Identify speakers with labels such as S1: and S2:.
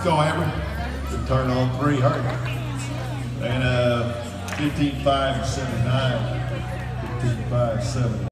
S1: go, Amber. Good turn on 3, hurry. And 15.5 and 79. 15.5, 79.